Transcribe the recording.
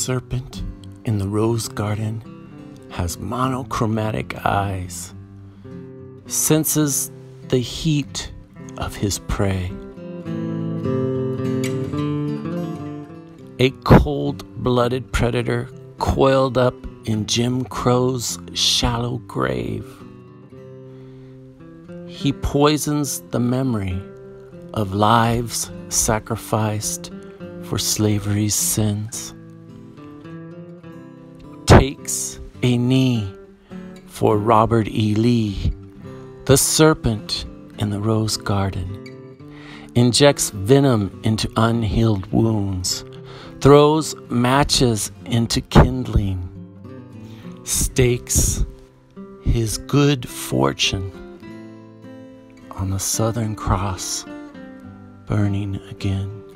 serpent in the rose garden has monochromatic eyes, senses the heat of his prey. A cold-blooded predator coiled up in Jim Crow's shallow grave. He poisons the memory of lives sacrificed for slavery's sins. Takes a knee for Robert E. Lee, the serpent in the rose garden. Injects venom into unhealed wounds. Throws matches into kindling. Stakes his good fortune on the Southern Cross, burning again.